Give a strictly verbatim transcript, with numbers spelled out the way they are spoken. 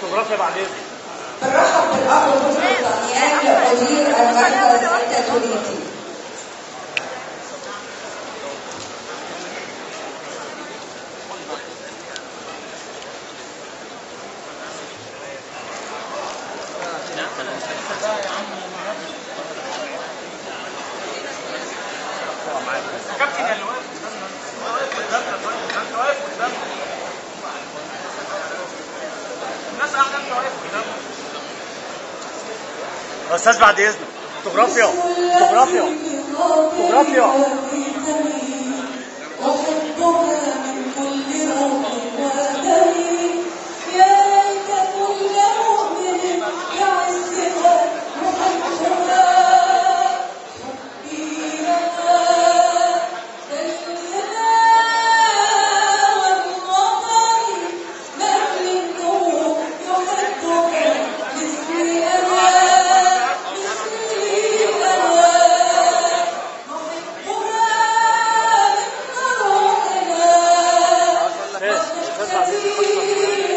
فوتوغرافيا بعدين. بنرحب بالاخ بطرس دانيال مدير المركز التدريبي. كابتن اللي واقف قدامنا، انت واقف قدامنا، الناس قاعده، انت واقف قدامنا. يا استاذ بعد اذنك، فوتوغرافيا فوتوغرافيا فوتوغرافيا. ايه استاذ بعد اذنك.